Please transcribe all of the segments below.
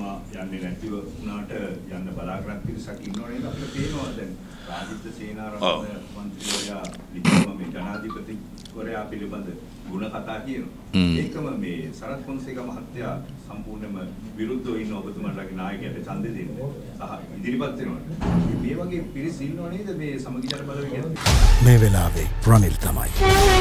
යන්නේ නැතිව උනාට යන්න බලාපොරොත්තු පිරිසක් ඉන්නවනේ අපිට පේනවා දැන් රාජිත සේනාරත්න මන්ත්‍රීවරයා විද්‍යාම මේ ජනාධිපතිවරයා පිළිබඳ ගුණ කතා කියනවා. ඒකම මේ සරත් ෆොන්සේකා මහත්තයා සම්පූර්ණයෙන්ම විරුද්ධව ඉන්න ඔබතුමාලගේ නායකයට ඡන්දෙ දෙන්න සහ ඉදිරිපත් වෙනවා. මේ වගේ පිරිස ඉන්නව නේද මේ සමගි ජන බලවේගය? මේ වෙලාවේ රනිල් තමයි.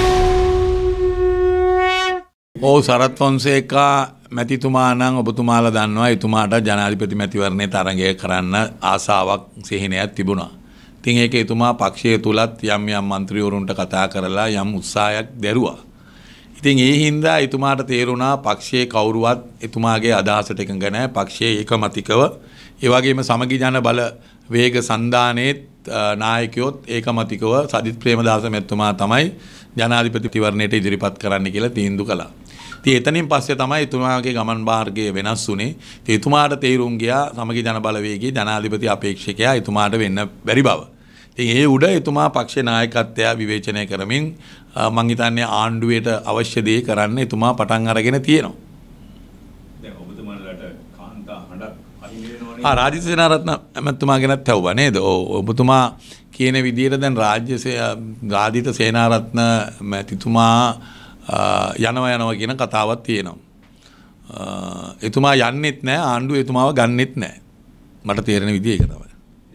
සරත් ෆොන්සේකා මැතිතුමා නම් ඔබතුමාලා දන්නවා එතුමාට ජනාධිපති මැතිවරණයේ තරඟය කරන්න ආසාවක් සිහිනයක් තිබුණා. ඉතින් ඒක එතුමා පක්ෂය තුලත් යම් മന്ത്രിවරුන්ට කතා කරලා යම් උත්සාහයක් දැරුවා. ඉතින් ඒ හින්දා එතුමාට තේරුණා පක්ෂයේ කවුරුවත් එතුමාගේ අදහසට එකඟ නැහැ. පක්ෂයේ ඒකමතිකව ඒ වගේම සමගි ජන බල වේග සන්දානයේ නායකයොත් ඒකමතිකව සජිත් ප්‍රේමදාස මැතිතුමා තමයි ජනාධිපතිවරණයට ඉදිරිපත් කරන්න කියලා තීන්දුව කළා. ඉතින් එතනින් පස්සේ තමයි එතුමාගේ ගමන් මාර්ගය වෙනස් වුනේ. ඉතින් එතුමාට තේරුම් ගියා සමගි ජන බලවේගයේ ජනාධිපති අපේක්ෂකයා එතුමාට වෙන්න බැරි බව. ඉතින් ඒ උඩ එතුමා පක්ෂ නායකත්වය විවේචනය කරමින් මං හිතන්නේ ආණ්ඩුවේට අවශ්‍ය දේ කරන්න එතුමා පටන් අරගෙන තියෙනවා. දැන් ඔබතුමාලට කාන්තා හඬක් අහිමි වෙනවනේ. රාජිත සේනාරත්න මැතිතුමා ගැනත් ඇහුවා නේද? ඔබතුමා කියන විදිහට දැන් රාජිත සේනාරත්න මැතිතුමා යනවා කියන කතාවක් තියෙනවා. එතුමා යන්නෙත් නැහැ ආණ්ඩුව එතුමාව ගන්නෙත් නැහැ. මට තේරෙන විදිහ ඒක තමයි.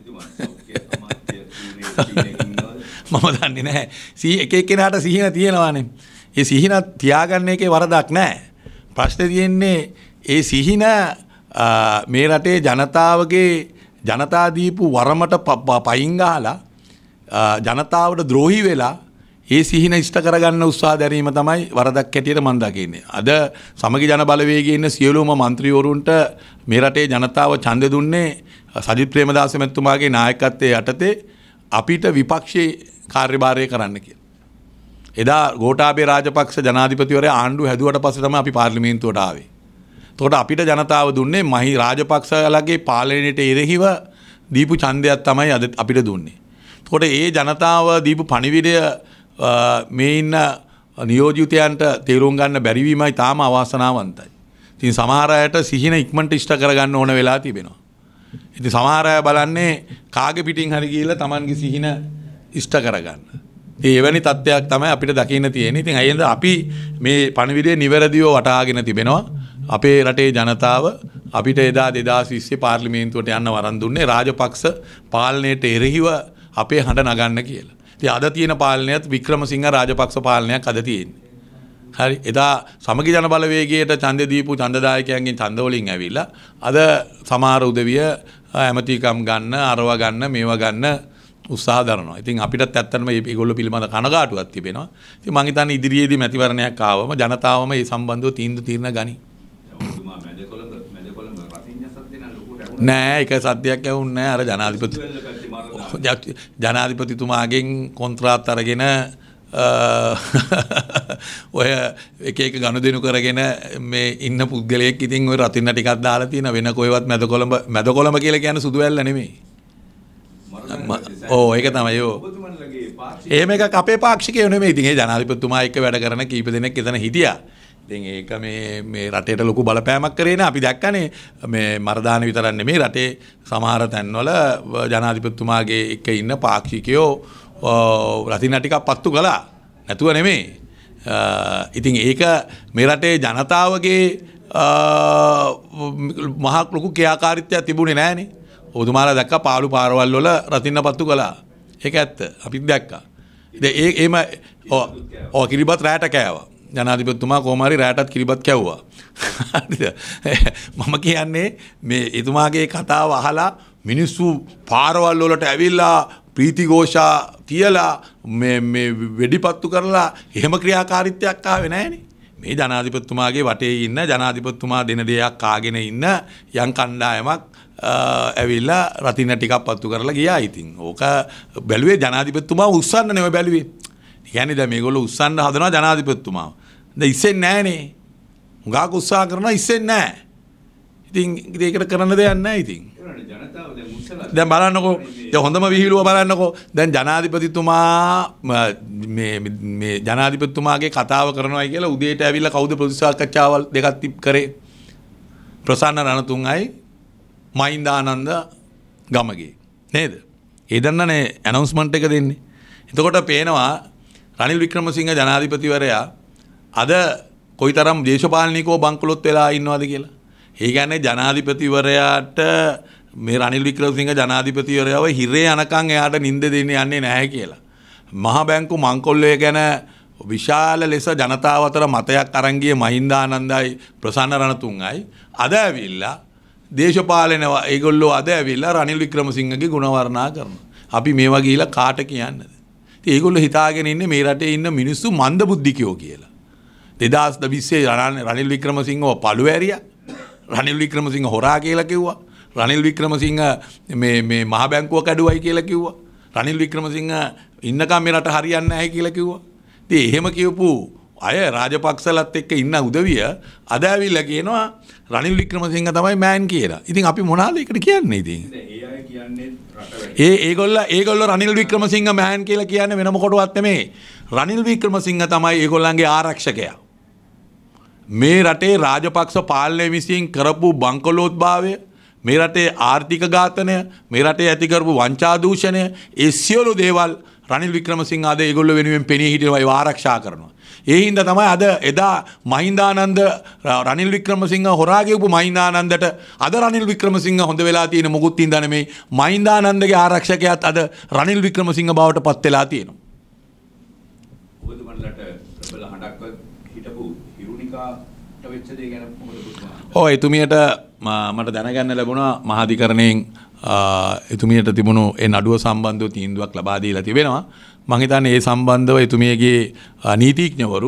මම දන්නේ නැහැ. එක එක්කෙනාට සිහින තියෙනවානේ. ඒ සිහින තියාගන්න එකේ වරදක් නැහැ. ප්‍රශ්නේ තියෙන්නේ ඒ සිහින මේ රටේ ජනතාවගේ ජනතා දීපු වරමට පයින් ගහලා ජනතාවට ද්‍රෝහී වෙලා ඒ සිහින ඉෂ්ට කරගන්න උත්සාහ දැරීම තමයි වරදක් හැටියට මම දකින්නේ. අද සමගි ජන බලවේගයේ ඉන්න සියලුම മന്ത്രിවරුන්ට මේ රටේ ජනතාව ඡන්දෙ දුන්නේ සජිත් ප්‍රේමදාස මැතිතුමාගේ නායකත්වයේ යටතේ අපිට විපක්ෂයේ කාර්යභාරය කරන්න කියලා. එදා ගෝඨාභය රාජපක්ෂ ජනාධිපතිවරයා ආණ්ඩුව හැදුවට පස්සේ තමයි අපි පාර්ලිමේන්තුවට ආවේ. එතකොට අපිට ජනතාව දුන්නේ මහි රාජපක්ෂලගේ පාලනයට එරෙහිව දීපු ඡන්දයක් තමයි අද අපිට දුන්නේ. එතකොට ඒ ජනතාව දීපු පණිවිඩය මේ ඉන්න නියෝජිතයන්ට තේරුම් ගන්න බැරි වීමයි තාම අවාසනාවන්තයි. ඉතින් සමහර අයට සිහින ඉක්මනට ඉෂ්ට කරගන්න ඕන වෙලා තිබෙනවා. ඉතින් සමහර අය බලන්නේ කාගේ පිටින් හරි ගිහිල්ලා Tamanගේ සිහින ඉෂ්ට කරගන්න. එවැනි තත්ත්වයක් තමයි අපිට දකින්න තියෙන්නේ. ඉතින් අයියෙන්ද අපි මේ පණිවිඩය නිවැරදිව වටහාගෙන තිබෙනවා. අපේ රටේ ජනතාව අපිට එදා 2020 පාර්ලිමේන්තුවට යන්න වරන් දුන්නේ රාජපක්ෂ පාලනයට එරෙහිව අපේ හඬ නගන්න කියලා. ඉතින් අද තියෙන පාලනයත් වික්‍රමසිංහ රාජපක්ෂ පාලනයක් අද තියෙන්නේ. හරි එදා සමගි ජන බලවේගයට ඡන්දෙ දීපු ඡන්දදායකයන්ගෙන් ඡන්ද වලින් ඇවිල්ලා අද සමහර උදවිය ඇමතිකම් ගන්න අරව ගන්න මේවා ගන්න උත්සාහ දරනවා. ඉතින් අපිටත් ඇත්තටම මේගොල්ලෝ පිළිබඳ කනගාටුවක් තිබෙනවා. ඉතින් මම හිතන්නේ ඉදිරියේදී මැතිවරණයක් ආවම ජනතාවම මේ සම්බන්ධව තීරණ ගනි. නෑ එක සද්දයක් ඇහුන්නේ නෑ. අර ජනාධිපතිතුමාගෙන් කොන්ත්‍රාත් අරගෙන ඔය එක ගනුදෙනු කරගෙන මේ ඉන්න පුද්ගලයෙක් ඉතින් ඔය රතින්න ටිකක් දාලා තියෙන වෙන කොහෙවත් මැදකොළඹ කියලා කියන්නේ සුදු වැල්ල නෙමෙයි. ඒක තමයි එහෙම එකක් අපේ පාක්ෂිකයෝ නෙමෙයි. ඉතින් ඒ ජනාධිපතිතුමා එක්ක වැඩ කරන කීප දෙනෙක් එතන හිටියා. ඉතින් ඒක මේ රටේට ලොකු බලපෑමක් කරේ නේ. අපි දැක්කනේ මේ මරදාන විතරක් නෙමෙයි රටේ සමහර තැන්වල ජනාධිපතිතුමාගේ එක්ක ඉන්න පාක්ෂිකයෝ රතින්න ටිකක් පත්තු කළා. නැතුව නෙමෙයි. ඉතින් ඒක මේ රටේ ජනතාවගේ මහා ලොකු ක්‍රියාකාරීත්වයක් තිබුණේ නැහනේ. ඔබතුමාලා දැක්කා පාළු පාරවල් වල රතින්න පත්තු කළා. ඒක ඇත්ත. අපිත් දැක්කා. ඉතින් කිරිබත් රැට කෑවා. ජනාධිපතිතුමා කොහොම හරි රැටත් කිරිබත් කැවුවා. මම කියන්නේ මේ එතුමාගේ කතාව අහලා මිනිස්සු පාරවල් වලට ඇවිල්ලා ප්‍රීතිഘോഷා තියලා මේ වෙඩිපත්තු කරලා එහෙම ක්‍රියාකාරීත්වයක් ආවේ නැහනේ. මේ ජනාධිපතිතුමාගේ වටේ ඉන්න ජනාධිපතිතුමා දෙන දෙයක් කාගෙන ඉන්න යම් කණ්ඩායමක් ඇවිල්ලා රතින්න ටිකක් පත්තු කරලා ගියා. ඉතින් ඕක බැලුවේ ජනාධිපතිතුමා උස්සන්න නෙවෙයි බැලුවේ. කියන්නේ දැන් මේගොල්ලෝ උස්සන්න හදනවා ජනාධිපතිතුමාව. දැන් ඉස්සෙන්නේ නැහනේ. උගාක උත්සාහ කරනවා ඉස්සෙන්නේ නැහැ. ඉතින් ඒකට කරන්න දෙයක් නැහැ ඉතින්. දැන් බලන්නකෝ දැන් හොඳම විහිළුව බලන්නකෝ දැන් ජනාධිපතිතුමා මේ ජනාධිපතිතුමාගේ කතාව කරනවායි කියලා උදේට ඇවිල්ලා කවුද ප්‍රතිසාකච්ඡාවල් දෙකක් කරේ ප්‍රසන්න රණතුංගයි මහින්දානන්ද ගමගේ නේද? ඒ දන්නනේ ඇනවුන්ස්මන්ට් එක දෙන්නේ. එතකොට පේනවා රනිල් වික්‍රමසිංහ ජනාධිපතිවරයා අද කොයිතරම් දේශපාලනිකව බංකොලොත් වෙලා ඉන්නවද කියලා. ඒ කියන්නේ ජනාධිපතිවරයාට මේ රනිල් වික්‍රමසිංහ ජනාධිපතිවරයාව හිරේ යනකම් එයාට නිින්ද දෙන්නේ යන්නේ නැහැ කියලා. මහ බැංකු මංකොල්ලය ගැන විශාල ලෙස ජනතාව අතර මතයක් අරන් ගිය මහින්දානන්දයි ප්‍රසන්න රණතුංගයි අද ඇවිල්ලා දේශපාලන ඒගොල්ලෝ අද ඇවිල්ලා රනිල් වික්‍රමසිංහගේ ගුණ වර්ණනා කරනවා. අපි මේවා ගිහිලා කාට කියන්නද? ඉතින් ඒගොල්ලෝ හිතාගෙන ඉන්නේ මේ රටේ ඉන්න මිනිස්සු මන්දබුද්ධිකයෝ කියලා. 2020 රනිල් වික්‍රමසිංහව පළු ඇරියා. රනිල් වික්‍රමසිංහ හොරා කියලා කිව්වා. රනිල් වික්‍රමසිංහ මේ මහ බැංකුව කැඩුවයි කියලා කිව්වා. රනිල් වික්‍රමසිංහ ඉන්නකම් මේ රට හරියන්නේ නැහැ කියලා කිව්වා. ඉතින් එහෙම කියපු අය රාජපක්ෂලත් එක්ක ඉන්න උදවිය අද ඇවිල්ලා කියනවා රනිල් වික්‍රමසිංහ තමයි මෑන් කියලා. ඉතින් අපි මොනවාද ඒකට කියන්නේ ඉතින්? ඒ අය කියන්නේ ඒගොල්ලෝ රනිල් වික්‍රමසිංහ මෑන් කියලා කියන්නේ වෙන මොකටවත් නෙමෙයි. රනිල් වික්‍රමසිංහ තමයි ඒගොල්ලන්ගේ ආරක්ෂකයා. මේ රටේ රාජපක්ෂ පාලනය විසින් කරපු බංකොලොත්භාවය, මේ රටේ ආර්ථික ඝාතනය, මේ රටේ ඇති කරපු වංචා දූෂණය, ඒ සියලු දේවල් රනිල් වික්‍රමසිංහ අද ඒගොල්ලෝ වෙනුවෙන් පෙනී හිටිනවා, ඒව ආරක්ෂා කරනවා. ඒ හින්දා තමයි අද එදා මහින්දානන්ද රනිල් වික්‍රමසිංහ හොරා ගෙවපු මහින්දානන්දට අද රනිල් වික්‍රමසිංහ හොඳ වෙලා තියෙන මොකුත් හින්දා නෙමෙයි. මහින්දානන්දගේ ආරක්ෂකයාත් අද රනිල් වික්‍රමසිංහ බවට පත් වෙලා තියෙනවා. ඔබතුමන්ලට ප්‍රබල හඬක් හිටපු හිරුනිකාට වෙච්ච දේ ගැන මොකද පුතුමා? ඔව් එතුමියට මට දැනගන්න ලැබුණා මහාධිකරණයෙන් එතුමියට තිබුණු ඒ නඩුව සම්බන්ධව තීන්දුවක් ලබා දීලා තිබෙනවා. මම හිතන්නේ ඒ සම්බන්ධව එතුමියගේ නීතිඥවරු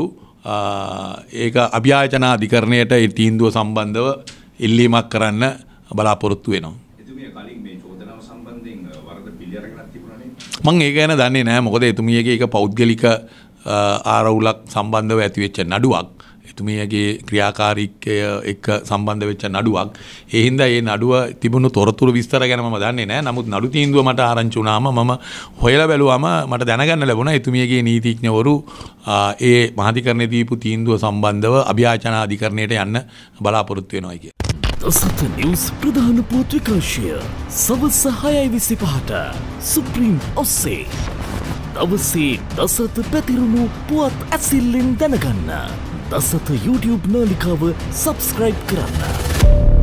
ඒක අභියාචනා අධිකරණයට ඒ තීන්දුව සම්බන්ධව ඉල්ලීමක් කරන්න බලාපොරොත්තු වෙනවා. එතුමිය කලින් මේ චෝදනාව සම්බන්ධයෙන් වරද පිළි අරගෙනක් තිබුණා නේද? මම ඒක ගැන දන්නේ නැහැ. මොකද එතුමියගේ ඒක පෞද්ගලික ආරවුලක් සම්බන්ධව ඇතිවෙච්ච නඩුවක්. එතුමියගේ ක්‍රියාකාරීත්වය එක්ක සම්බන්ධ වෙච්ච නඩුවක්. ඒ හින්දා මේ නඩුව තිබුණු තොරතුරු විස්තර ගැන මම දන්නේ නැහැ. නමුත් නඩු තීන්දුව මට ආරංචි වුණාම මම හොයලා බැලුවාම මට දැනගන්න ලැබුණා එතුමියගේ නීතිඥවරු ඒ මහාධිකරණයේ දීපු තීන්දුව සම්බන්ධව අභියාචනා අධිකරණයට යන්න බලාපොරොත්තු වෙනවා කියලා. සත නිවුස් ප්‍රධාන පුවත් විකාශය සවස් 6:25ට සුප්‍රීම් ඔස්සේ දවසේ දසත පැතිරුණු පුවත් ඇසිල්ලෙන් දැනගන්න. දසත YouTube නාලිකාව සබස්ක්‍රයිබ් කරන්න.